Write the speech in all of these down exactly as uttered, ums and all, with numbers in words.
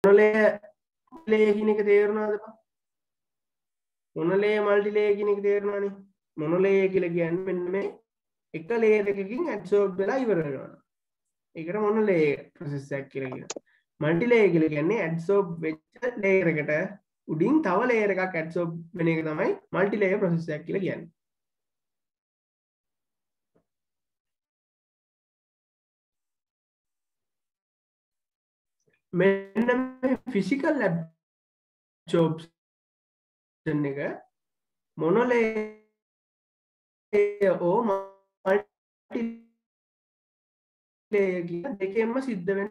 මොනලේ ලේ කියන එක තේරුණාද බං? මොනලේ මල්ටි ලේ කියන එක තේරුණානේ. මොනලේ කියලා කියන්නේ මෙන්න මේ එක ලේයර් එකකින් ඇබ්සෝබ් වෙලා ඉවර වෙනවා. ඒකට මොනලේ ප්‍රොසෙස් එකක් කියලා කියනවා. මල්ටි ලේයර් කියලා කියන්නේ ඇබ්සෝබ් වෙච්ච ලේයර් එකට උඩින් තව ලේයර් එකක් ඇබ්සෝබ් වෙන එක තමයි මල්ටි ලේයර් ප්‍රොසෙස් එකක් කියලා කියන්නේ. මෙන්න මේ ෆිසිකල් ඇබ්සෝබ්ෂන් එක මොනලේයර් ඕ මල්ටි ලේයර් කියන දෙකෙන්ම සිද්ධ වෙන්න.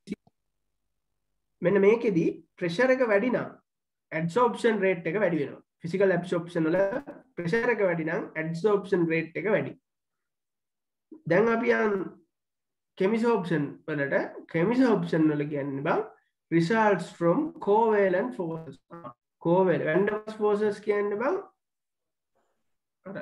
මෙන්න මේකෙදි ප්‍රෙෂර් එක වැඩි නම් ඇඩ්සෝර්ප්ෂන් රේට් එක වැඩි වෙනවා. ෆිසිකල් ඇබ්සෝර්ප්ෂන් වල ප්‍රෙෂර් එක වැඩි නම් ඇඩ්සෝර්ප්ෂන් රේට් එක වැඩි. දැන් අපි යන් කෙමිසෝර්ප්ෂන් වලට කෙමිසෝර්ප්ෂන් වල කියන්නේ බං results from covalent forces. covalent van der Waals forces කියන්නේ බං අර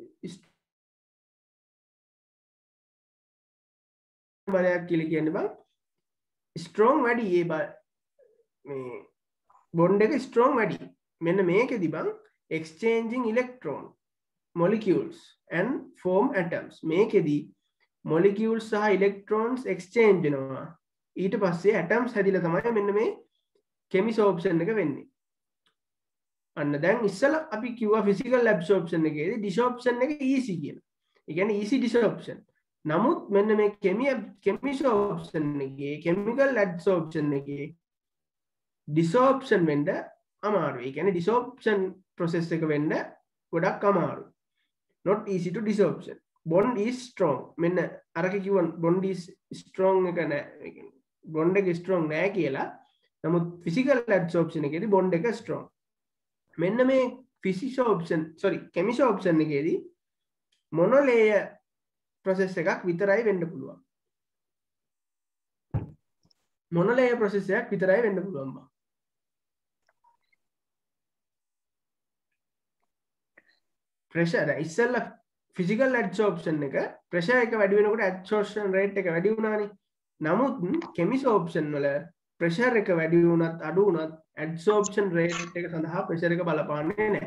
බලයක් කියලා කියන්නේ බං ස්ට්‍රෝං වැඩි ඒ මේ බොන්ඩ් එක ස්ට්‍රෝං වැඩි. මෙන්න මේකෙදි බං exchanging electron molecules and form atoms. මේකෙදි molecules සහ electrons exchange වෙනවා. ඊට පස්සේ atoms හැදිලා තමයි මෙන්න මේ chemisorption එක වෙන්නේ. අන්න දැන් ඉස්සලා අපි කිව්වා physical absorption එකේදී desorption එක easy කියලා. ඒ කියන්නේ easy desorption. නමුත් මෙන්න මේ chemisorption එකේ chemical adsorption එකේ desorption වෙන්න අමාරුයි. ඒ කියන්නේ desorption process එක වෙන්න ගොඩක් අමාරුයි. Not easy to desorption. Bond is strong. මෙන්න අරක කිව්වන් bond is strong එක නෑ. bond එක strong නෑ කියලා. නමුත් physical adsorption එකේදී bond එක strong. මෙන්න මේ physisorption sorry chemisorption එකේදී monolayer process එකක් විතරයි වෙන්න පුළුවන්. monolayer process එකක් විතරයි වෙන්න පුළුවන් බා. pressure ඉස්සෙල්ලා physical adsorption එක pressure එක වැඩි වෙනකොට adsorption rate එක වැඩි වුණානේ. නමුත් chemisorption වල pressure එක වැඩි වුණත් අඩු වුණත් adsorption rate එක සඳහා pressure එක බලපාන්නේ නැහැ.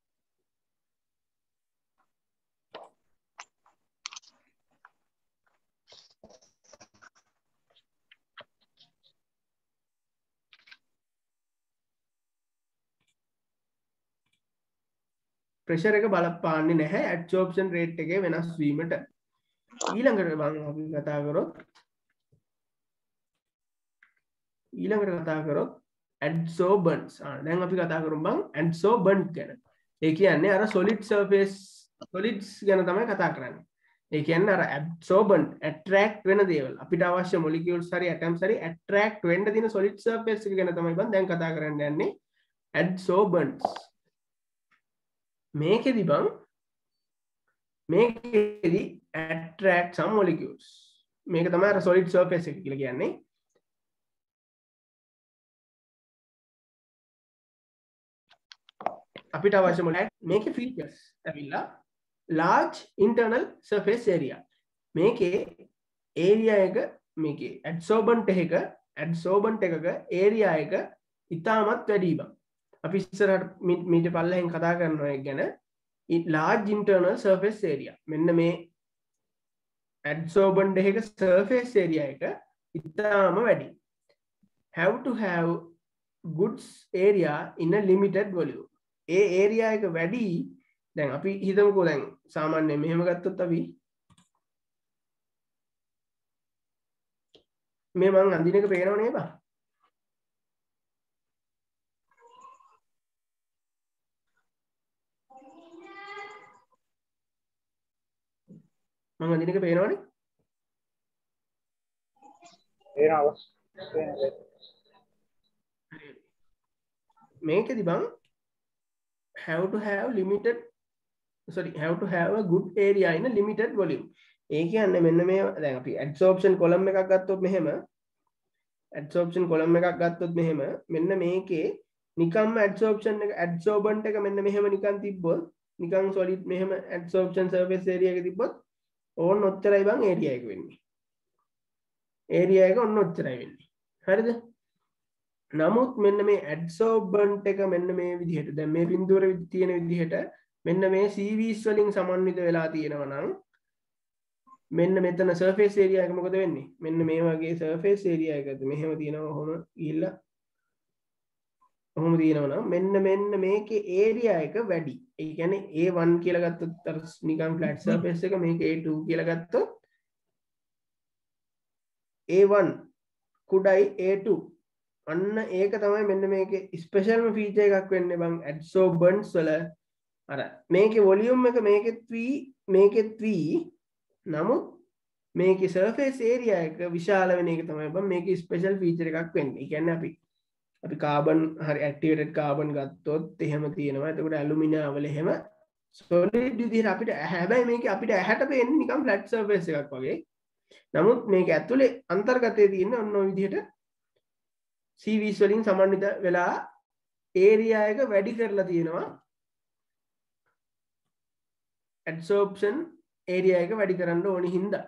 pressure එක බලපාන්නේ නැහැ adsorption rate එකේ වෙනස් වීමට. ඊළඟට මම අපි කතා කරොත් ඊළඟට කතා කරොත් adsorbents. ආ දැන් අපි කතා කරමු බං adsorbent ගැන. ඒ කියන්නේ අර solid surface solids ගැන තමයි කතා කරන්නේ. ඒ කියන්නේ අර adsorbent attract වෙන දේවල් අපිට අවශ්‍ය molecules හරි atoms හරි attract වෙන්න දින solid surface එක ගැන තමයි බං දැන් කතා කරන්න යන්නේ adsorbents. මේකෙදි බං මේකෙදි attract some molecules. මේක තමයි අර solid surface එක කියලා කියන්නේ. අපිට අවශ්‍ය මොකක්ද මේකේ features ඇවිල්ලා large internal surface area. මේකේ area එක මේකේ adsorbent එකක adsorbent එකක area එක ඉතාමත් වැඩි බං. අපි ඉස්සරහට මීට පල්ලෙන් කතා කරනවා එක ගැන large internal surface area. මෙන්න මේ adsorbent එකක surface area එක ඉතාම වැඩි. have to have goods area in a limited volume. A area එක වැඩි. දැන් අපි හිතමුකෝ දැන් සාමාන්‍යයෙන් මෙහෙම ගත්තොත් අපි මේ මං අඳින එක පේනව නේද බා? මං අඳින එක පේනවනේ? පේනවා. මේකෙදි බං have to have limited sorry have to have a good area in a limited volume. ඒ කියන්නේ මෙන්න මේ දැන් අපි adsorption column එකක් ගත්තොත් මෙහෙම adsorption column එකක් ගත්තොත් මෙහෙම මෙන්න මේකේ නිකම්ම adsorption එක adsorbent එක මෙන්න මෙහෙම නිකන් තිබ්බොත් නිකන් solid මෙහෙම adsorption surface area එක තිබ්බොත් ඕන්න ඔච්චරයි බං area එක වෙන්නේ. area එක ඔන්න ඔච්චරයි වෙන්නේ. හරිද? නමුත් මෙන්න මේ ඇඩ්සෝබන්ට් එක මෙන්න මේ විදිහට දැන් මේ බිඳුවර තියෙන විදිහට මෙන්න මේ C Vs වලින් සමන්විත වෙලා තියෙනවා නම් මෙන්න මෙතන සර්ෆේස් ඒරියා එක මොකද වෙන්නේ? මෙන්න මේ වගේ සර්ෆේස් ඒරියා එකද මෙහෙම තියෙනවා ඔහොම ගිහිල්ලා ඔහොම තියෙනවා නම් මෙන්න මෙන්න මේකේ ඒරියා එක වැඩි. ඒ කියන්නේ A one කියලා ගත්තොත් අර නිකන් ෆ්ලැට් සර්ෆේස් එක මේක A two කියලා ගත්තොත් A one කුඩයි A two අන්න ඒක තමයි මෙන්න මේකේ ස්පෙෂල්ම ෆීචර් එකක් වෙන්නේ බං ඇඩ්සෝබන්ට්ස් වල අර මේකේ වොලියුම් එක මේකෙත් V මේකෙත් V නමුත් මේකේ සර්ෆේස් ඒරියා එක විශාල වෙන එක තමයි බං මේකේ ස්පෙෂල් ෆීචර් එකක් වෙන්නේ. ඒ කියන්නේ අපි අපි කාබන් හරි ඇක්ටිවේටඩ් කාබන් ගත්තොත් එහෙම තියෙනවා. එතකොට ඇලුමිනියම් වල එහෙම සොලිඩ් විදිහට අපිට හැබැයි මේක අපිට ඇහැට පේන්නේ නිකන් ෆ්ලැට් සර්ෆේස් එකක් වගේ. නමුත් මේක ඇතුලේ අන්තර්ගතයේ තියෙන ඔන්න ඔය විදිහට C Vs වලින් සමන්විත වෙලා ඒරියා එක වැඩි කරලා තියෙනවා. ඇඩ්සෝප්ෂන් ඒරියා එක වැඩි කරන්න ඕනි හින්දා.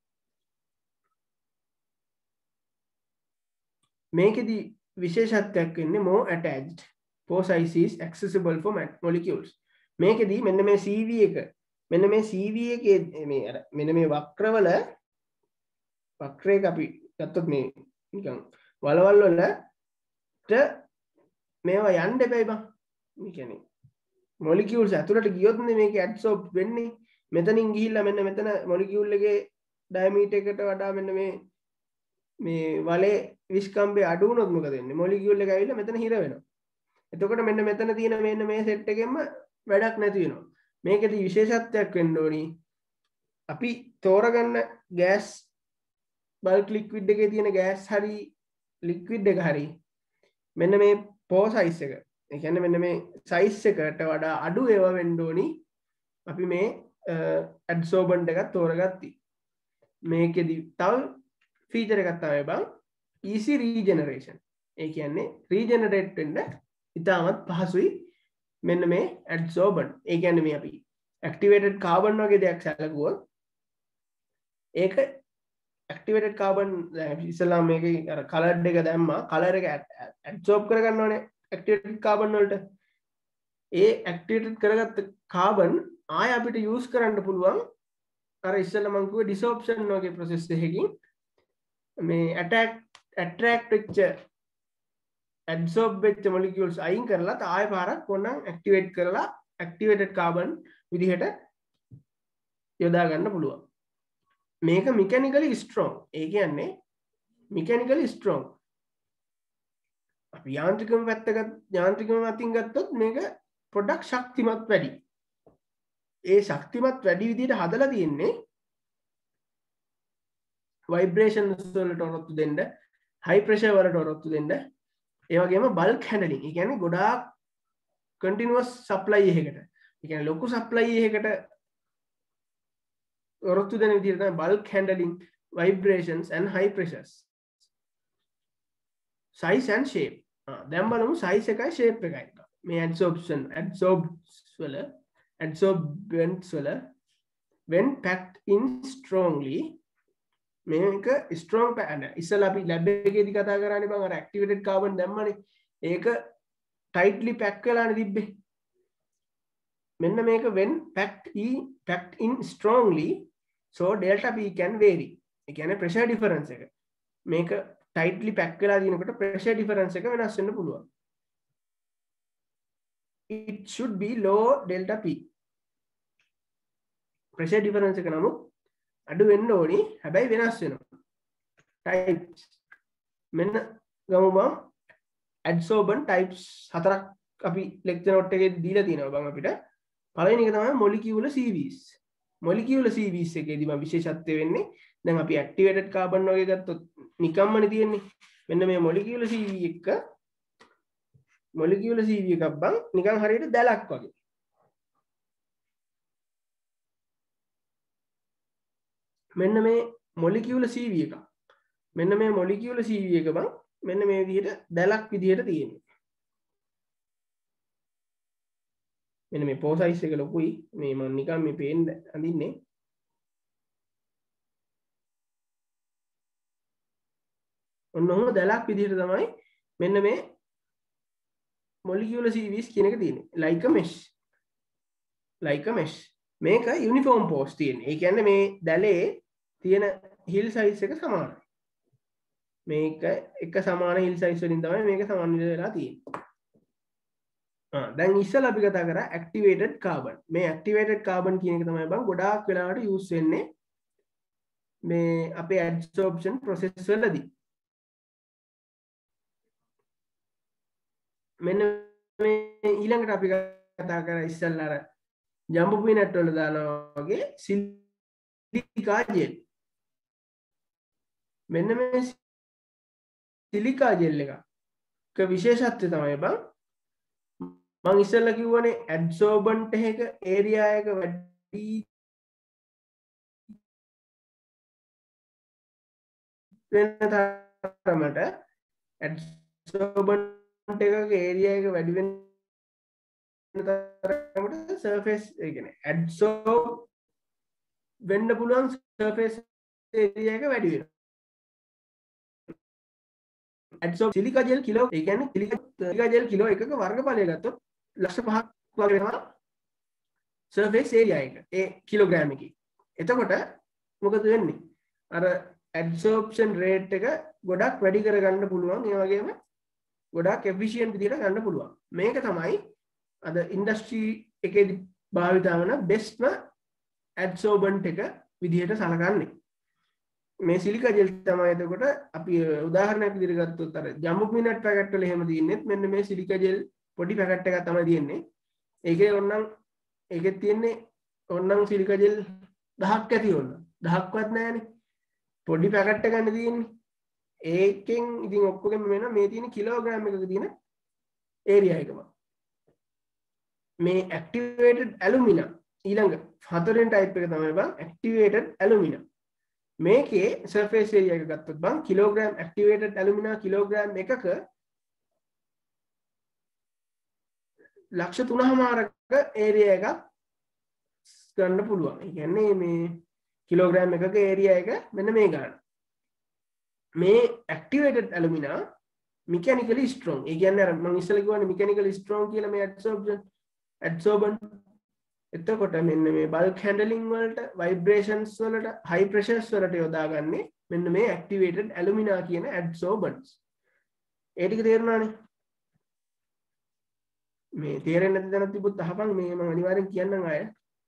මේකෙදි විශේෂත්වයක් වෙන්නේ more attached pore size is accessible for molecules. මේකෙදි මෙන්න මේ C V එක මෙන්න මේ C V එකේ මේ අර මෙන්න මේ වක්‍රවල වක්‍රයක අපි ගත්තොත් මේ නිකන් වලවල් වලට මේවා යන්න එපයි බං. මේ කියන්නේ මොලිකියුල්ස් ඇතුළට ගියොත් නේ මේක ඇඩ්සෝබ් වෙන්නේ. මෙතනින් ගිහිල්ලා මෙන්න මෙතන මොලිකියුල් එකේ ඩයමීටර් එකට වඩා මෙන්න මේ මේ වලේ විස්කම්බේ අඩු වුණොත් මොකද වෙන්නේ? මොලිකියුල් එක ඇවිල්ලා මෙතන හිර වෙනවා. එතකොට මෙන්න මෙතන තියෙන මෙන්න මේ සෙට් එකෙන්ම වැඩක් නැති වෙනවා. මේකෙදි විශේෂත්වයක් වෙන්න ඕනි. අපි තෝරගන්න ගෑස් බල්ක් ලික්විඩ් එකේ තියෙන ගෑස් හරි ලික්විඩ් එක හරි මෙන්න මේ පෝ සයිස් එක. ඒ කියන්නේ මෙන්න මේ සයිස් එකට වඩා අඩු ඒවා වෙන්න ඕනි. අපි මේ ඇඩ්සෝබන්ට් එකක් තෝරගත්තා. මේකෙදි තව ෆීචර් එකක් තමයි බං easy regeneration. ඒ කියන්නේ රීජෙනරේට් වෙන්න ඉතාමත් පහසුයි මෙන්න මේ ඇඩ්සෝබන්ට්. ඒ කියන්නේ මේ අපි ඇක්ටිවේටඩ් කාබන් වගේ දෙයක් සැලකුවොත් ඒක ඇක්ටිවේටඩ් කාබන් ඉස්සලා මේකේ අර කලර්ඩ් එක දැම්මා. කලර් එක ඇඩ්සෝබ් කරගන්න ඕනේ ඇක්ටිවේටඩ් කාබන් වලට. ඒ ඇක්ටිවේටඩ් කරගත්ත කාබන් ආය අපිට යූස් කරන්න පුළුවන් අර ඉස්සලා මම කිව්වේ ඩිසෝප්ෂන් වගේ ප්‍රොසෙස් එකකින් මේ ඇටැක් ඇට්‍රැක්ට් වෙච්ච ඇඩ්සෝබ් වෙච්ච මොලිකියුල්ස් අයින් කරලා ආය පාරක් කොන්නම් ඇක්ටිවේට් කරලා ඇක්ටිවේටඩ් කාබන් විදිහට යොදා ගන්න පුළුවන්. මේක මෙකැනිකලි ස්ට්‍රෝං. ඒ කියන්නේ මෙකැනිකලි ස්ට්‍රෝං. අපි යාන්ත්‍රිකම පැත්තක යාන්ත්‍රිකම අතින් ගත්තොත් මේක පොඩ්ඩක් ශක්තිමත් වැඩි. ඒ ශක්තිමත් වැඩි විදිහට හදලා තියෙන්නේ වයිබ්‍රේෂන්ස් වලට ඔරොත්තු දෙන්න, හයි ප්‍රෙෂර් වලට ඔරොත්තු දෙන්න, ඒ වගේම බල්ක් හැන්ඩලින්. ඒ කියන්නේ ගොඩාක් කන්ටිනියස් සප්ලයි එකකට. ඒ කියන්නේ ලොකු සප්ලයි එකකට ඔරොත්තු දෙන විදිහට තමයි bulk handling, vibrations and high pressures. size and shape. ආ දැන් බලමු size එකයි shape එකයි. මේ adsorption adsorbs වල adsorbents වල when packed in strongly මේක ස්ට්‍රෝං පැන ඉස්සලා අපි ලැබ් එකේදී කතා කරන්නේ බං අර ඇක්ටිවේටඩ් කාබන් දැම්මනේ ඒක ටයිට්ලි පැක් වෙලානේ තිබ්බේ මෙන්න මේක when packed in packed in strongly so delta p can vary ඒ කියන්නේ pressure difference එක මේක ටයිට්ලි පැක් වෙලා දිනකොට pressure difference එක වෙනස් වෙන්න පුළුවන් it should be low delta p pressure difference එක නමුත් අඩු වෙන්න ඕනි හැබැයි වෙනස් වෙනවා types මෙන්න ගමු බං adsorbent types හතරක් අපි lecture note එකේ දීලා තියෙනවා බං අපිට පළවෙනි එක තමයි molecular C Vs molecular C Vs එකේදී මම විශේෂත්වය වෙන්නේ දැන් අපි activated carbon වගේ ගත්තොත් නිකම්මනේ තියෙන්නේ මෙන්න මේ molecular C V එක molecular C V එකක් බං නිකන් හරියට දැලක් වගේ මෙන්න මේ මොලිකියුලර් C V එක. මෙන්න මේ මොලිකියුලර් C V එක බං මෙන්න මේ විදිහට දැලක් විදිහට තියෙනවා. මෙන්න මේ පෝ සයිස් එක ලොකුයි. මේ මම නිකන් මේ පේන්න අඳින්නේ. ඔන්න ඔහොම දැලක් විදිහට තමයි මෙන්න මේ molecular series කියන එක තියෙන්නේ like a mesh like a mesh මේක uniform pose තියෙන්නේ ඒ කියන්නේ මේ දැලේ තියෙන hill size එක සමානයි මේක එක සමාන hill size වලින් තමයි මේක සමන්විත වෙලා තියෙන්නේ ආ දැන් ඉස්සෙල්ලා අපි කතා කරා activated carbon මේ activated carbon කියන එක තමයි බං ගොඩාක් වෙලාවට use වෙන්නේ මේ අපේ adsorption process වලදී මෙන්න මේ ඊළඟට අපි කතා කරා ඉස්සෙල්ලා අර ජම්බෝ පීනට් වල දානවා වගේ සිලිකා ජෙල් මෙන්න මේ සිලිකා ජෙල් එක ක විශේෂත්වය තමයි බං මම ඉස්සෙල්ලා කිව්වනේ ඇඩ්සෝබන්ට් එක ඒරියා එක වැඩි වෙන තරමට ඇඩ්සෝබන්ට් එකක ඒරියා එක වැඩි වෙන තරමට සර්ෆේස් ඒ කියන්නේ ඇඩ්සෝබ් වෙන්න පුළුවන් සර්ෆේස් ඒරියා එක වැඩි වෙනවා ඇඩ්සෝබ් සිලිකා ජෙල් කිලෝ ඒ කියන්නේ සිලිකා ජෙල් කිලෝ එකක වර්ගඵලය ගත්තොත් ලක්ෂ පහක් වගේ වෙනවා සර්ෆේස් ඒරියා එක ඒ කිලෝග්‍රෑම් එකේ එතකොට මොකද වෙන්නේ අර ඇඩ්සෝප්ෂන් රේට් එක ගොඩක් වැඩි කරගන්න පුළුවන් ඒ වගේම ගොඩක් එෆිෂියන්ට් විදිහට ගන්න පුළුවන් මේක තමයි අද ඉන්ඩස්ට්‍රි එකේදී භාවිත වන බෙස්ට්ම ඇඩ්සෝබන්ට් එක විදිහට සලකන්නේ මේ සිලිකා ජෙල් තමයි එතකොට අපි උදාහරණයක් විදිහට ගත්තොත් අර ජම්බෝ පීනට් පැකට් වල එහෙම තියෙන්නේ මෙන්න මේ සිලිකා ජෙල් පොඩි පැකට් එකක් තමයි තියෙන්නේ ඒකේ ඕනනම් ඒකේ තියෙන්නේ ඕනනම් සිලිකා ජෙල් දහයක් ඇති ඕන දහයක්වත් නැහැනේ පොඩි පැකට් එකක් ගන්න තියෙන්නේ ඒකෙන් ඉතින් ඔක්කොගෙම වෙන මේ තියෙන කිලෝග්‍රෑම් එකක තියෙන ඒරියා එකම මේ ඇක්ටිවේටඩ් ඇලුමිනා ඊළඟ හතරෙන් ටයිප් එක තමයි බං ඇක්ටිවේටඩ් ඇලුමිනා මේකේ සර්ෆේස් ඒරියා එක ගත්තොත් බං කිලෝග්‍රෑම් ඇක්ටිවේටඩ් ඇලුමිනා කිලෝග්‍රෑම් එකක ලක්ෂ තුනමාරක ඒරියා එකක් ගන්න පුළුවන්. ඒ කියන්නේ මේ කිලෝග්‍රෑම් එකක ඒරියා එක මෙන්න මේ ගන්න. මේ ඇක්ටිවේටඩ් ඇලුමිනා මෙකැනිකලි ස්ට්‍රෝං. ඒ කියන්නේ අර මම ඉස්සෙල්ලා කිව්වනේ මෙකැනිකලි ස්ට්‍රෝං කියලා මේ ඇඩ්සෝබ්ෂන් ඇඩ්සෝබන්ට් එතකොට මෙන්න මේ බල්ක් හැන්ඩලින් වලට වයිබ්‍රේෂන්ස් වලට හයි ප්‍රෙෂර්ස් වලට යොදාගන්නේ මෙන්න මේ ඇක්ටිවේටඩ් ඇලුමිනා කියන ඇඩ්සෝබන්ට්ස්. ඒ ටික තේරුණානේ? මේ තේරෙන්නේ නැති දැනක් තිබුත් අහපන් මේ මම අනිවාර්යෙන් කියන්නම් අය.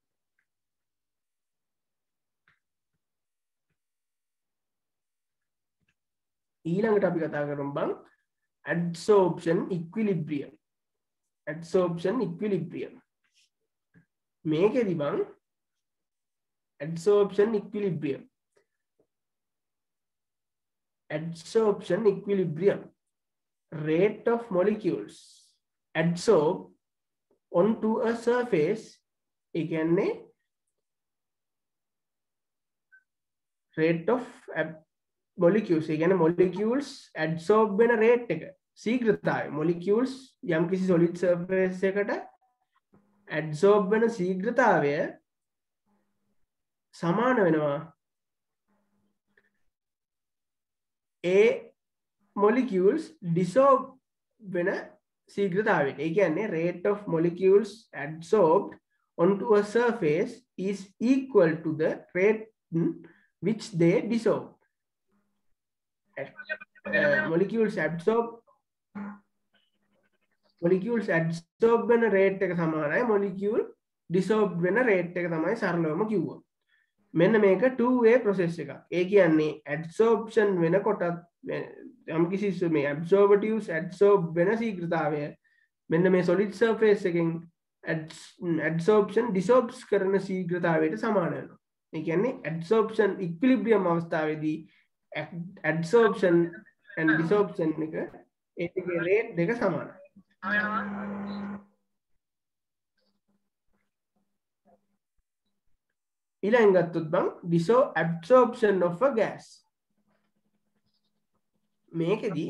ඊළඟට අපි කතා කරමු බං adsorption equilibrium. adsorption equilibrium. මේකෙදි බං adsorption equilibrium. adsorption equilibrium. Rate of molecules adsorb onto a surface ඒ කියන්නේ rate of molecules ඒ කියන්නේ molecules adsorb වෙන rate එක ශීඝ්‍රතාවය molecules යම් කිසි solid surface එකට adsorb වෙන ශීඝ්‍රතාවය සමාන වෙනවා ඒ molecules dissolve වෙන ශීඝ්‍රතාවයට. ඒ කියන්නේ rate of molecules adsorbed onto a surface is equal to the rate which they dissolve. Uh, molecules absorb molecules adsorb වෙන rate එක සමානයි molecule dissolve වෙන rate එක තමයි සරලවම කිව්වොත්. මෙන්න මේක two way process එකක්. ඒ කියන්නේ adsorption වෙනකොට යම් කිසි මේ absorbatives adsorb වෙන ශීඝ්‍රතාවය මෙන්න මේ solid surface එකෙන් adsorption dissolves කරන ශීඝ්‍රතාවයට සමාන වෙනවා. ඒ කියන්නේ adsorption equilibrium අවස්ථාවේදී adsorption and desorption එක ඒකේ rate දෙක සමානයි. ඊළඟ ගත්තොත් බං diso absorption of a gas. මේකෙදී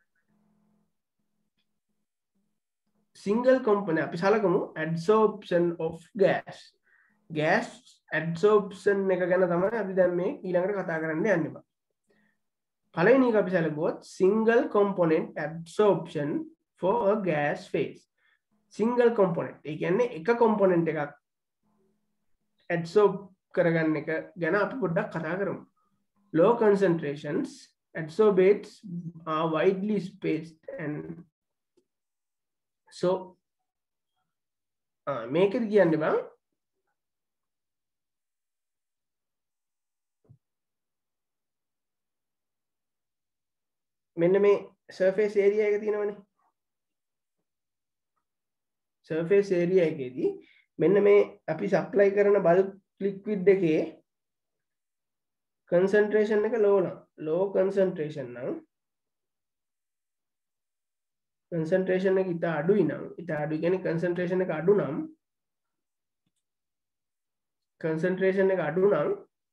single component අපි සලකමු adsorption of gas. gas adsorption එක ගැන තමයි අපි දැන් මේ ඊළඟට කතා කරන්න යන්නේ බං. පළවෙනි එක අපි සැලකුවොත් single component absorption for a gas phase. single component ඒ කියන්නේ එක component එකක් absorb කරගන්න එක ගැන අපි පොඩ්ඩක් කතා කරමු. Low concentrations adsorbates are widely spaced and so මේකද කියන්නේ බං මෙන්න මේ surface area එක තියෙනවනේ surface area එකේදී මෙන්න මේ අපි supply කරන bulk liquid එකේ concentration එක low නම් low concentration නම් concentration එක ඉතා අඩුයි නම් ඉතා අඩුයි කියන්නේ concentration එක අඩු නම් concentration එක අඩු නම්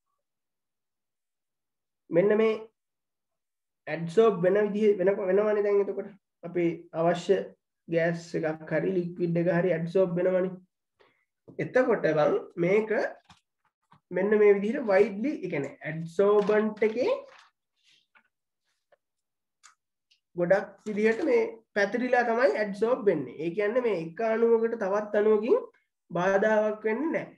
මෙන්න මේ adsorb වෙන විදිහ වෙන වෙනවනේ දැන් එතකොට අපි අවශ්‍ය gas එකක් හරි liquid එක හරි adsorb වෙනවනේ එතකොට බං මේක මෙන්න මේ විදිහට widely ඒ කියන්නේ adsorbent එකේ ගොඩක් විදිහට මේ පැතිරිලා තමයි adsorb වෙන්නේ. ඒ කියන්නේ මේ එක අණුවකට තවත් අණුවකින් බාධාවක් වෙන්නේ නැහැ.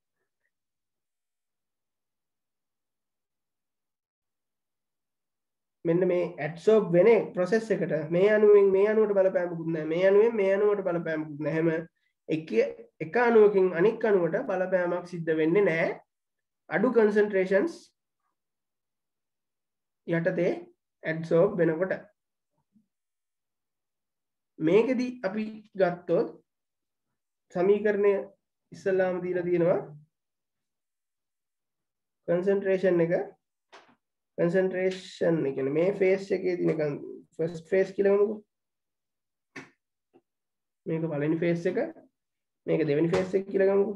මෙන්න මේ adsorb වෙන process එකට මේ අණුවෙන් මේ අණුවට බලපෑමකුත් නැහැ. මේ අණුවෙන් මේ අණුවට බලපෑමකුත් නැහැ. හැම එක එක අණුවකින් අනික් අණුවට බලපෑමක් සිද්ධ වෙන්නේ නැහැ. අඩු concentrations යටතේ adsorb වෙනකොට මේකෙදි අපි ගත්තොත් සමීකරණය ඉස්සල්ලාම දීලා තියෙනවා concentration එක concentration ඒ කියන්නේ මේ phase එකේ තියෙන first phase කියලා ගමුකෝ මේක පළවෙනි phase එක මේක දෙවෙනි phase එක කියලා ගමුකෝ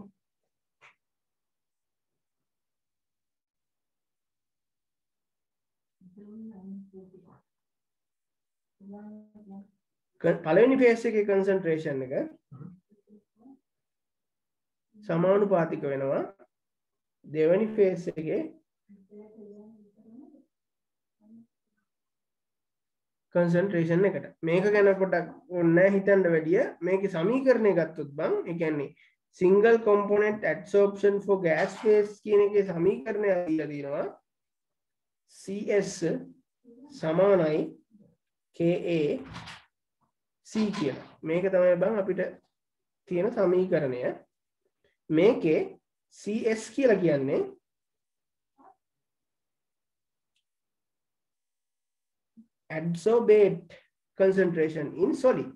පළවෙනි phase එකේ concentration එක සමානුපාතික වෙනවා දෙවෙනි phase එකේ concentration එකට මේක ගැන පොඩ්ඩක් ඕනේ හිතන්න වැඩිය මේකේ සමීකරණය ගත්තොත් බං ඒ කියන්නේ single component adsorption for gas phase කියන එකේ සමීකරණය දීලා තියෙනවා C S සමානයි K A C කියලා. මේක තමයි බං අපිට තියෙන සමීකරණය. මේකේ C S කියලා කියන්නේ adsorbate concentration in solid.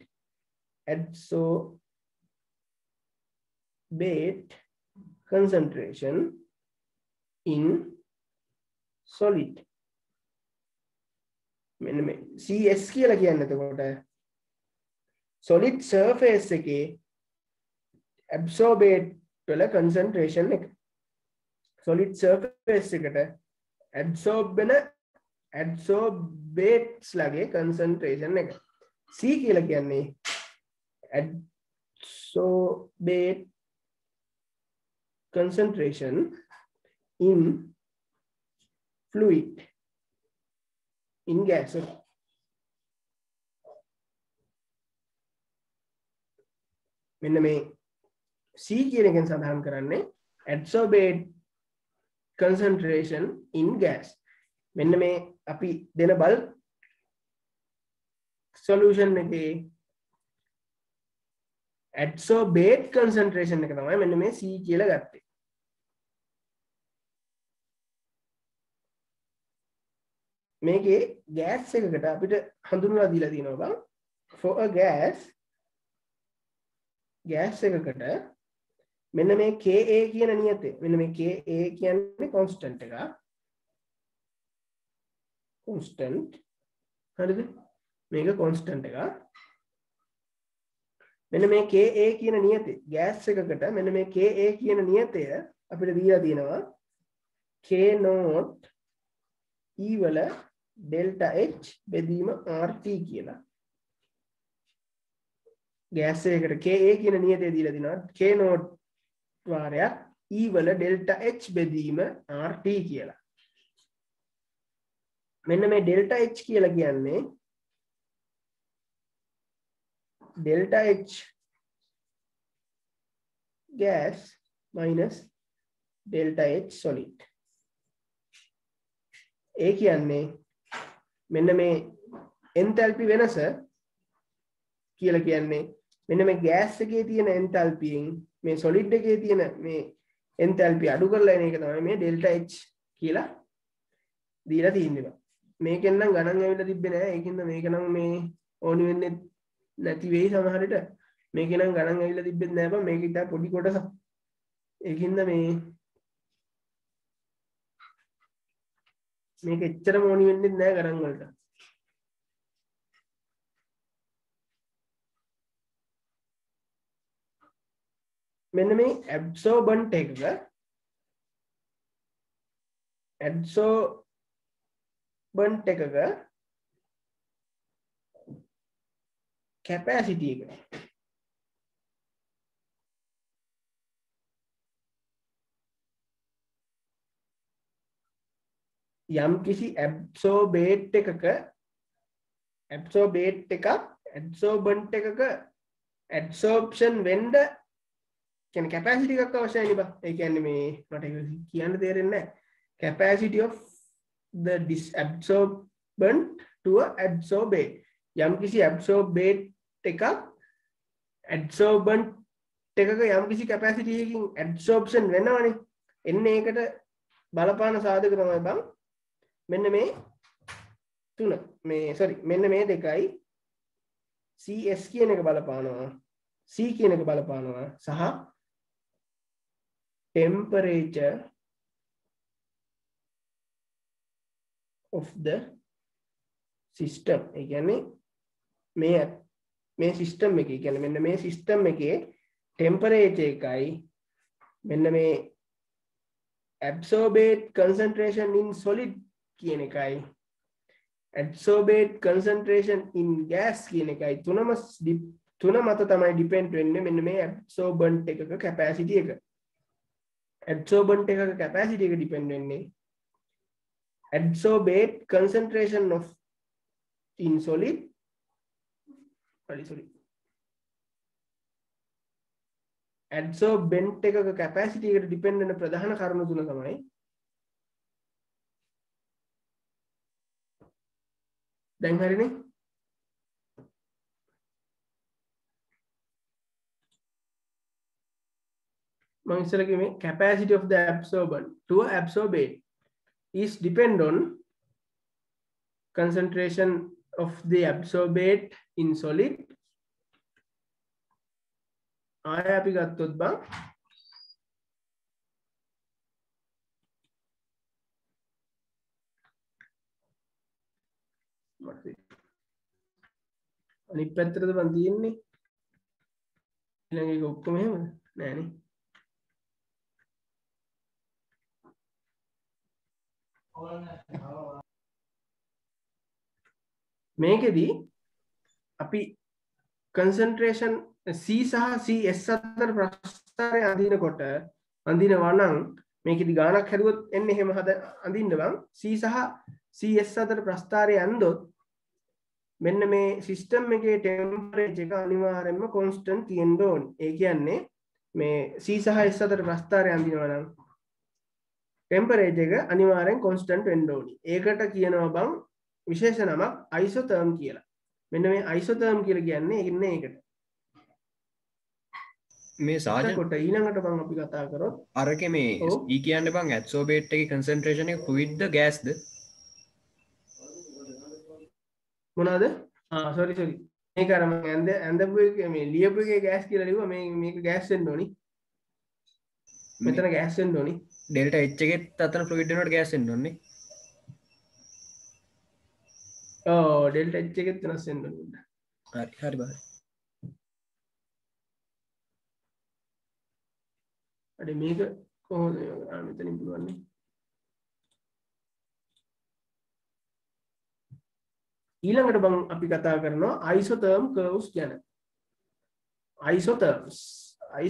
Adsorbate concentration in solid. මෙන්න මේ C S කියලා කියන්නේ එතකොට solid surface එකේ absorbate වල concentration එක. solid surface එකට adsorb වෙන adsorbates ලගේ concentration එක. C කියලා කියන්නේ adsorbate concentration in fluid in gas. මෙන්න මේ C කියන එකෙන් සඳහන් කරන්නේ adsorbate concentration in gas. මෙන්න මේ අපි දෙන bulk solution එකේ adsorbate concentration එක තමයි මෙන්න මේ C කියලා ගත්තේ. මේකේ gas එකකට අපිට හඳුන්වලා දීලා තියෙනවා බං for a gas gas එකකට මෙන්න මේ Ka කියන නියතය මෙන්න මේ Ka කියන්නේ constant එක constant හරිද මේක constant එක මෙන්න මේ Ka කියන නියතය gas එකකට මෙන්න මේ Ka කියන නියතය අපිට දීලා තියෙනවා K naught E වල delta H බෙදීම R T කියලා gas එකකට Ka කියන නියතය දීලා තිනවා K naught වාරයක් E වල delta H බෙදීම R T කියලා. මෙන්න මේ delta H කියලා කියන්නේ delta H gas minus delta H solid. ඒ කියන්නේ මෙන්න මේ enthalpy වෙනස කියලා කියන්නේ මෙන්න මේ gas එකේ තියෙන enthalpy න් මේ solid එකේ තියෙන මේ enthalpy අඩු කරලා එන එක තමයි මේ delta H කියලා දීලා තියෙන්නේ. මේකෙන් නම් ගණන් ඇවිල්ලා තිබ්බේ නෑ. ඒකින්ද මේක නම් මේ ඕනි වෙන්නේ නැති වෙයි සමහර විට. මේකේ නම් ගණන් ඇවිල්ලා තිබ්බෙත් නෑ බං. මේක ඉතින් පොඩි කොටසක්. ඒකින්ද මේ මේක එච්චරම ඕනි වෙන්නේ නෑ ගණන් වලට. මෙන්න මේ absorbent එකක absorbent එකක capacity එක යම් කිසි absorbate එකක absorbate එකක් absorbent එකක absorption වෙන්න කියන්නේ capacity එකක් අවශ්‍යයි නේ බා. ඒ කියන්නේ මේ මට ඒක කියන්න තේරෙන්නේ නැහැ. Capacity of the disadsorbent to a adsorbate. යම් කිසි absorbate එකක් adsorbent එකක යම් කිසි capacity එකකින් adsorption වෙනවනේ. එන්නේ ඒකට බලපාන සාධක තමයි බං. මෙන්න මේ තුන මේ sorry මෙන්න මේ දෙකයි C S කියන එක බලපානවා. C කියන එක බලපානවා සහ temperature of the system. ඒ කියන්නේ මේ මේ system එකේ කියන්නේ මෙන්න මේ system එකේ temperature එකයි මෙන්න මේ absorbate concentration in solid කියන එකයි adsorbate concentration in gas කියන එකයි තුනම තුන මත තමයි depend වෙන්නේ මෙන්න මේ absorbent එකක capacity එක. Adsorbent එකක capacity එක depend වෙන්නේ adsorbate concentration of in solid sorry sorry adsorbent එකක capacity එකට depend වෙන ප්‍රධාන කරුණු තුන තමයි දැන් හරිනේ. මම ඉස්සර කිව්වේ capacity of the absorbent to absorbate is depend on concentration of the absorbate in solid. ආය අපි ගත්තොත් බං අනිත් පැත්තටද බං තියෙන්නේ ඊළඟ එක ඔක්කොම එහෙමද නෑනේ. මේකෙදී අපි concentration C සහ C S අතර ප්‍රස්ථාරය අඳිනකොට අඳිනවා නම් මේකෙදී ගානක් හැදුවොත් එන්නේ එහෙම හද අඳින්න බං. C සහ C S අතර ප්‍රස්ථාරය අඳොත් මෙන්න මේ සිස්ටම් එකේ ටෙම්පරේචර් එක අනිවාර්යයෙන්ම constant තියෙන්න ඕනේ. ඒ කියන්නේ මේ C සහ S අතර ප්‍රස්ථාරය අඳිනවා නම් ටෙම්පරේචර් එක අනිවාර්යෙන් constant වෙන්න ඕනේ. ඒකට කියනවා බං විශේෂ නමක් isotherm කියලා. මෙන්න මේ isotherm කියලා කියන්නේ ඉන්නේ ඒකට. මේ සාජන් කොට ඊළඟට බං අපි කතා කරොත් අරකේ මේ E කියන්නේ බං adsorbate එකේ concentration එක fluid ද gas ද? මොනවාද? ආ sorry sorry. මේක අර මම ඇඳ ඇඳපු එක මේ ලියපු එකේ gas කියලා ලිව්වා. මේ මේක gas වෙන්න ඕනි. මෙතන gas වෙන්න ඕනි. delta H එකෙත් අතන fluid වෙනකොට gas වෙන්න ඕනේ. ඔව් delta H එකෙත් වෙනස් වෙන්න ඕනි. හරි හරි බා. අර මේක කොහොමද ආ මෙතනින් පුළුවන්නේ? ඊළඟට බං අපි කතා කරනවා isotherm curves ගැන. isotherms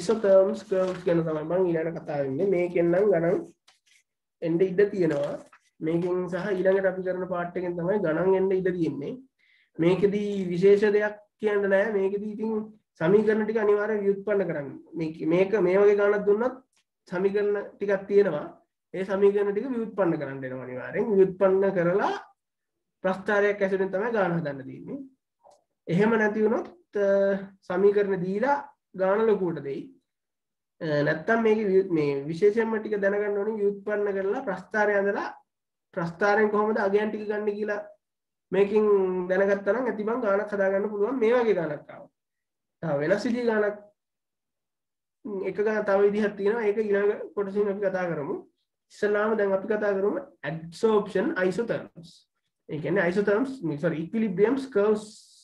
isotherms curves ගැන තමයි බං ඊළඟට කතා වෙන්නේ. මේකෙන් නම් ගණන් එන්න ඉඩ තියෙනවා. මේකෙන් සහ ඊළඟට අපි කරන පාර්ට් එකෙන් තමයි ගණන් එන්න ඉඩ තියෙන්නේ. මේකෙදී විශේෂ දෙයක් කියන්න නෑ. මේකෙදී ඉතින් සමීකරණ ටික අනිවාර්යෙන් ව්‍යුත්පන්න කරන්න. මේක මේක මේ වගේ ගණනක් දුන්නත් සමීකරණ ටිකක් තියෙනවා. ඒ සමීකරණ ටික ව්‍යුත්පන්න කරන්න වෙනවා අනිවාර්යෙන්. ව්‍යුත්පන්න කරලා ප්‍රස්ථාරයක් ඇසුරෙන් තමයි ගාන හදන්න තියෙන්නේ. එහෙම නැති වුණොත් සමීකරණ දීලා ගාන ලොකුවට දෙයි. නැත්තම් මේක මේ විශේෂයෙන්ම ටික දැනගන්න ඕනේ ව්‍යුත්පන්න කරලා ප්‍රස්ථාරය ඇඳලා ප්‍රස්ථාරයෙන් කොහොමද අගයන් ටික ගන්න කියලා මේකෙන් දැනගත්තා නම් ඇති බං ගානක් හදාගන්න පුළුවන් මේ වගේ ගානක් ආවා. තව වෙනස් විදිහේ ගානක් එක ගාන තව විදිහක් තියෙනවා. ඒක ඊළඟ කොටසින් අපි කතා කරමු. ඉස්සෙල්ලාම දැන් අපි කතා කරමු adsorption isotherms. ඒ කියන්නේ isotherms sorry equilibriums curves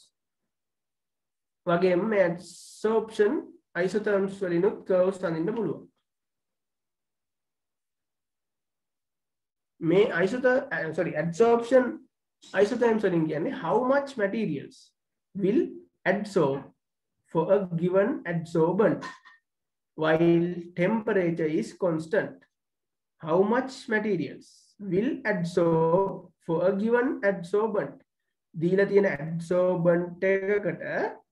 වගේම මේ adsorption isotherms වලිනුත් curves අඳින්න පුළුවන්. මේ isother sorry adsorption isotherms වලින් කියන්නේ how much materials will adsorb for a given adsorbent while temperature is constant. How much materials will adsorb for a given adsorbent. දීලා තියෙන adsorbent එකකට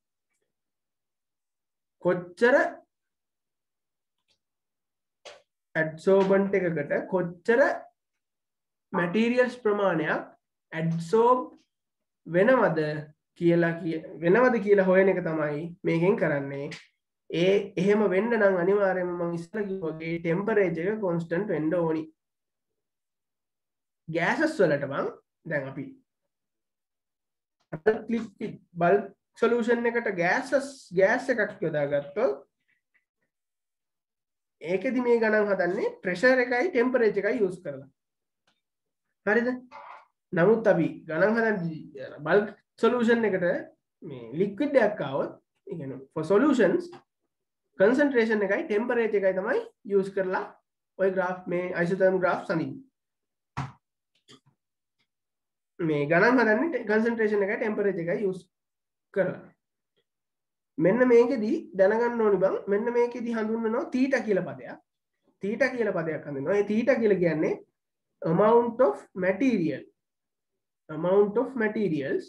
කොච්චර adsorbent එකකට කොච්චර materials ප්‍රමාණයක් adsorb වෙනවද කියලා වෙනවද කියලා හොයන එක තමයි මේකෙන් කරන්නේ. ඒ එහෙම වෙන්න නම් අනිවාර්යයෙන්ම මම ඉස්සර කිව්වා වගේ ටෙම්පරේචර් එක කොන්ස්ටන්ට් වෙන්න ඕනි. ගෑසස් වලට මම දැන් අපි ලික්විඩ් බල්ක් සොලියුෂන් එකට ගෑසස් ගෑස් එකක් යොදාගත්තොත් ඒකෙදි මේ ගණන් හදන්නේ ප්‍රෙෂර් එකයි ටෙම්පරේචර් එකයි යූස් කරලා. හරිද? නමුත් අපි ගණන් හදන්නේ බල්ක් සොලියුෂන් එකට මේ ලික්විඩ් එකක් ආවොත් ඒ කියන්නේ for solutions concentration එකයි temperature එකයි තමයි use කරලා ඔය graph මේ isotherm graph සඳින්නේ. මේ ගණන් හදන්නේ concentration එකයි temperature එකයි use කරලා. මෙන්න මේකෙදි දැනගන්න ඕනි බං මෙන්න මේකෙදි හඳුන්වනවා theta කියලා පදයක්. theta කියලා පදයක් හඳුන්වනවා. ඒ theta කියලා කියන්නේ amount of material amount of materials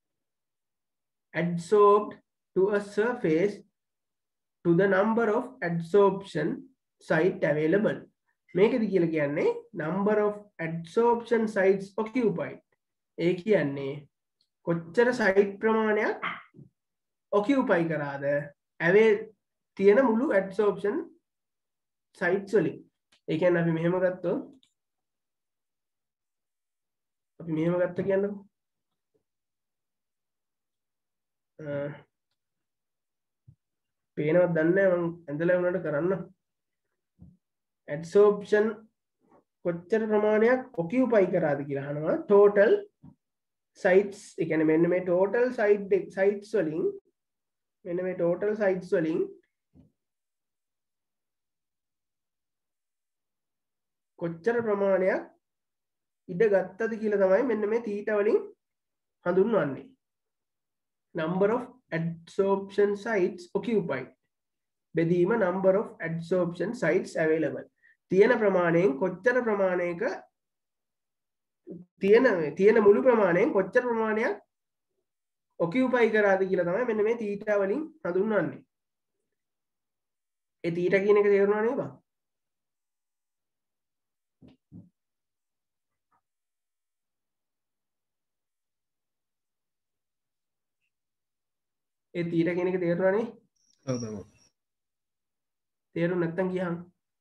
adsorbed to a surface to the number of adsorption site available. මේකද කියලා කියන්නේ number of adsorption sites occupied. ඒ කියන්නේ කොච්චර site ප්‍රමාණයක් occupy කරාද ඇවේ තියෙන මුළු adsorption sites වලින්. ඒ කියන්නේ අපි මෙහෙම ගත්තොත් අපි මෙහෙම ගත්ත කියන්නකො. පේනවත් දන්නේ නැහැ මම ඇඳලා වුණාට කරන්න. adsorption කොච්චර ප්‍රමාණයක් occupy කරාද කියලා අහනවා. total sites ඒ කියන්නේ මෙන්න මේ total site sites වලින් මෙන්න මේ total sites වලින් කොච්චර ප්‍රමාණයක් ඉඩ ගත්තද කියලා තමයි මෙන්න මේ theta වලින් හඳුන්වන්නේ. number of adsorption sites occupied බෙදීම number of adsorption sites available. තියෙන ප්‍රමාණයෙන් කොච්චර ප්‍රමාණයක තියෙන තියෙන මුළු ප්‍රමාණයෙන් කොච්චර ප්‍රමාණයක් occupy කරාද කියලා තමයි මෙන්න මේ theta වලින් හඳුන්වන්නේ. ඒ theta කියන එක තේරුණා නේද? ඒ theta කියන එක තේරුණා නේ? ඔව් බං. තේරුම් නැත්තම් කියහන්.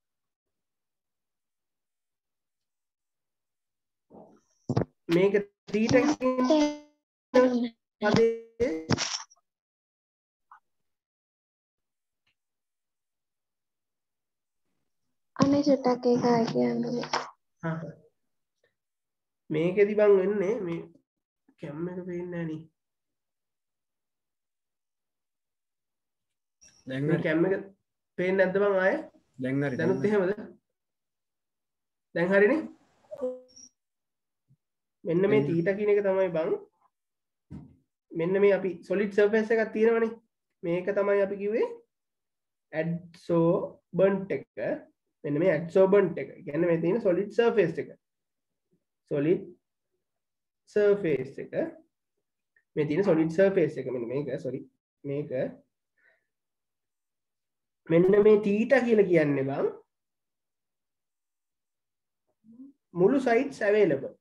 මේක theta කියන්නේ පදේ අනේ චුට්ටක් ඒක ආයි කියන්නේ. හා මේකෙදි බං වෙන්නේ මේ කැම් එක පේන්නේ නැහැ නේ. දැන් මේ කැම් එක පේන්නේ නැද්ද බං ආයේ? දැන් හරි. දැනුත් එහෙමද? දැන් හරිනේ? මෙන්න මේ theta කියන එක තමයි බං මෙන්න මේ අපි solid surface එකක් තියෙනවනේ. මේක තමයි අපි කිව්වේ adsorbent එක. මෙන්න මේ adsorbent එක. කියන්නේ මේ තියෙන solid surface එක. solid surface එක මේ තියෙන solid surface එක මෙන්න මේක sorry මේක මෙන්න මේ theta කියලා කියන්නේ බං මුළු sites available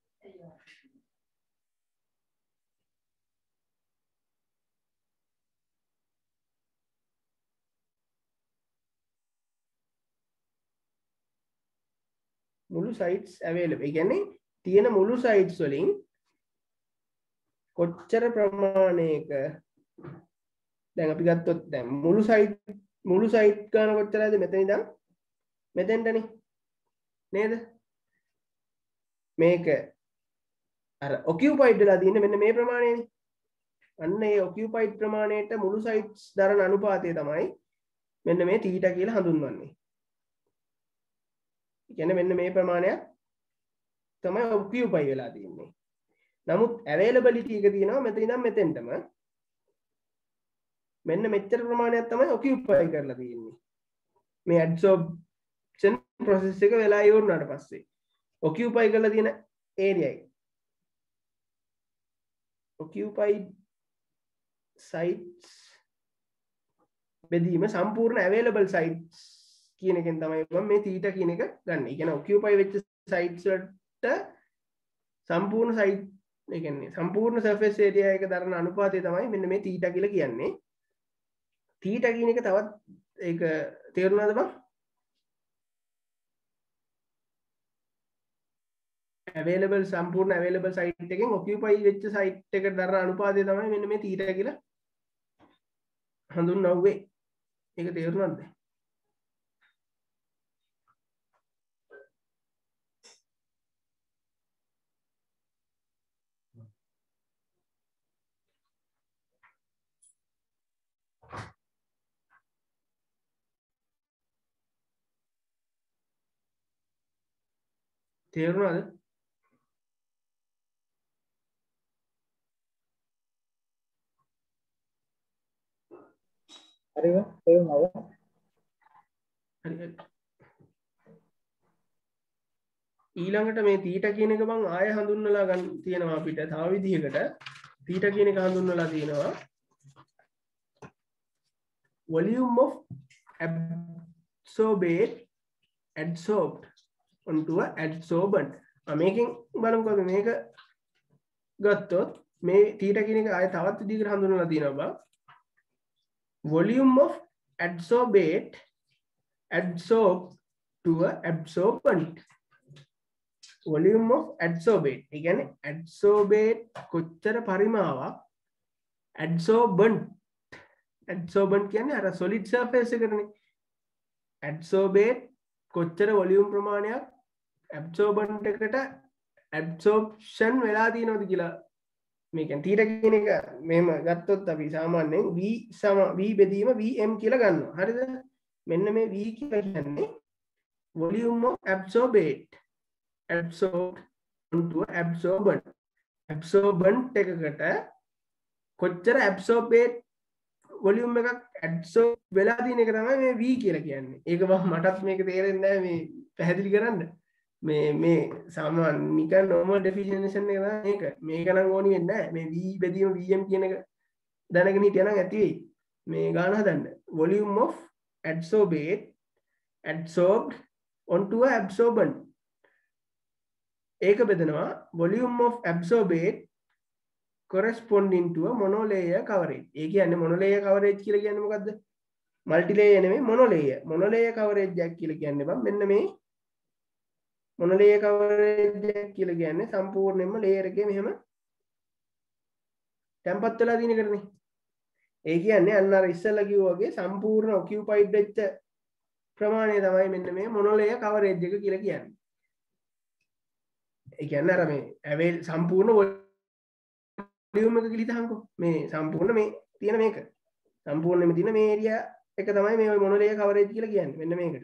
මුළු sites available ඒ කියන්නේ තියෙන මුළු sites වලින් කොච්චර ප්‍රමාණයක දැන් අපි ගත්තොත් දැන් මුළු site මුළු site ගන්න කොච්චරද මෙතන ඉඳන් මෙතෙන්ටනේ නේද මේක අර occupied වෙලා තියෙන්නේ මෙන්න මේ ප්‍රමාණයනේ අන්න ඒ occupied ප්‍රමාණයට මුළු sites දරන අනුපාතය තමයි මෙන්න මේ theta කියලා හඳුන්වන්නේ කියන්නේ මෙන්න මේ ප්‍රමාණයක් තමයි occupy වෙලා තියෙන්නේ. නමුත් availability එක තියෙනවා මෙතන ඉඳන් මෙතෙන්ටම. මෙන්න මෙච්චර ප්‍රමාණයක් තමයි occupy කරලා තියෙන්නේ. මේ adsorption process එක වෙලා ඉවරනාට පස්සේ occupy කරලා තියෙන area එක. occupied sites බෙදීම සම්පූර්ණ available sites කියන එකෙන් තමයි මම මේ theta කියන එක ගන්න. ඒ කියන්නේ occupy වෙච්ච sites වලට සම්පූර්ණ site ඒ කියන්නේ සම්පූර්ණ surface area එක දරන අනුපාතය තමයි මෙන්න මේ theta කියලා කියන්නේ. theta කියන එක තවත් ඒක තේරුණාද බං? available සම්පූර්ණ available site එකෙන් occupy වෙච්ච site එකට දරන අනුපාතය තමයි මෙන්න මේ theta කියලා හඳුන්වන්නේ. ඒක තේරුණාද? තේරුණාද? හරිද? තේරුණාද? හරි හරි. ඊළඟට මේ theta කියන එක මම ආයෙ හඳුන්වලා ගන්න තියෙනවා අපිට තව විදිහකට theta කියන එක හඳුන්වලා තියෙනවා volume of adsorbate adsorbed onto a adsorbent. මේකෙන් බලමුකෝ මේක ගත්තොත් මේ theta කියන එක ආයෙ තවත් විදිහකට හඳුන්වලා තියෙනවා බා volume of adsorbate adsorbed to a absorbent. volume of adsorbate ඒ කියන්නේ adsorbate කොච්චර පරිමාවක් adsorbent adsorbent කියන්නේ අර solid surface එකනේ adsorbate කොච්චර volume ප්‍රමාණයක් absorbent එකට absorption වෙලා තියෙනවද කියලා මේ කියන්නේ theta කියන එක මෙහෙම ගත්තොත් අපි සාමාන්‍යයෙන් v සම v බෙදීම vm කියලා ගන්නවා. හරිද? මෙන්න මේ v කියලා කියන්නේ volume of adsorbate absorbed onto absorbent. absorbent එකකට කොච්චර absorbate volume එකක් adsorb වෙලා තියෙන එක තමයි මේ v කියලා කියන්නේ. ඒක මටත් මේක තේරෙන්නේ නැහැ මේ පැහැදිලි කරන්න. මේ මේ සාමාන්‍ය නිකන් normal definition එක තමයි මේක. මේක නම් ඕනි වෙන්නේ නැහැ. මේ v බෙදීම vm කියන එක දැනගෙන හිටියනම් ඇති වෙයි. මේ ගාන හදන්න. volume of adsorbate adsorbed onto a absorbent. ඒක බෙදනවා volume of absorbate corresponding to a monolayer coverage. ඒ කියන්නේ monolayer coverage කියලා කියන්නේ මොකද්ද? multi layer නෙමෙයි monolayer. monolayer coverage එකක් කියලා කියන්නේ බං මෙන්න මේ monolayer coverage එකක් කියලා කියන්නේ සම්පූර්ණයෙන්ම layer එකේ මෙහෙම තැම්පත් වෙලා තියෙන එකනේ. ඒ කියන්නේ අන්න අර ඉස්සෙල්ලා කිව්වා වගේ සම්පූර්ණ occupied වෙච්ච ප්‍රමාණය තමයි මෙන්න මේ monolayer coverage එක කියලා කියන්නේ. ඒ කියන්නේ අර මේ avail සම්පූර්ණ volume එක කියලා හිතහන්කෝ. මේ සම්පූර්ණ මේ තියෙන මේක. සම්පූර්ණයෙන්ම තියෙන මේ area එක තමයි මේ monolayer coverage කියලා කියන්නේ. මෙන්න මේකට.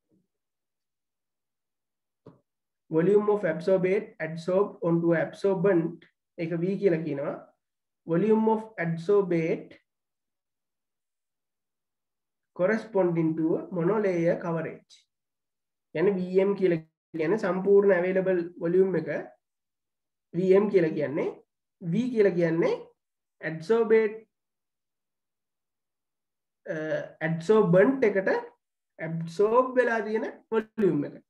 volume of absorbate adsorbed onto absorbent ඒක v කියලා කියනවා. volume of adsorbate corresponding to a monolayer coverage. කියන්නේ vm කියලා කියන්නේ සම්පූර්ණ available volume එක Vm කියලා කියන්නේ V කියලා කියන්නේ adsorbate adsorbent එකට absorb වෙලා තියෙන volume එක.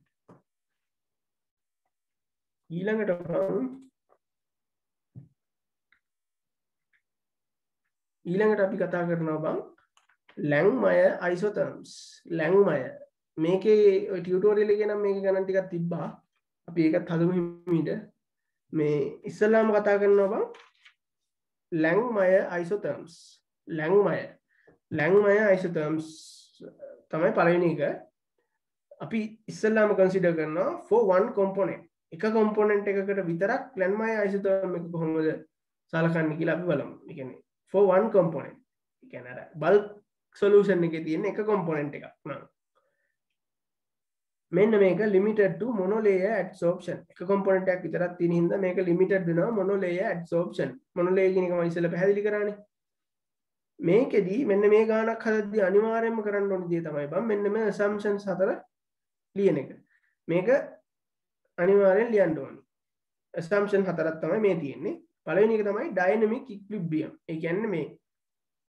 ඊළඟට ඊළඟට අපි කතා කරනවා බං Langmuir isotherms. Langmuir මේකේ ඔය ටියුටෝරියල් එකේ නම් මේක ගණන් ටිකක් තිබ්බා. අපි ඒකත් හදමු හිමීට. මේ ඉස්සෙල්ලාම කතා කරනවා බං Langmuir isotherms. Langmuir Langmuir isotherms තමයි පළවෙනි එක. අපි ඉස්සෙල්ලාම කන්සිඩර් කරනවා for one component. එක component එකකට විතරක් Langmuir isotherm එක කොහොමද සලකන්නේ කියලා අපි බලමු. ඒ කියන්නේ for one component. ඒ කියන්නේ අර bulk solution එකේ තියෙන එක component එකක් නං. මෙන්න මේක limited to monolayer adsorption. එක component එකක් විතරක් තියෙන හින්දා මේක limited වෙනවා monolayer adsorption. monolayer කියන එක මම ඉස්සෙල්ලා පැහැදිලි කරානේ. මේකෙදී මෙන්න මේ ගානක් හදද්දී අනිවාර්යයෙන්ම කරන්න ඕන දේ තමයි බං මෙන්න මේ assumptions හතර ලියන එක. මේක අනිවාර්යෙන් ලියන්න ඕනේ. assumption හතරක් තමයි මේ තියෙන්නේ. පළවෙනි එක තමයි dynamic equilibrium. ඒ කියන්නේ මේ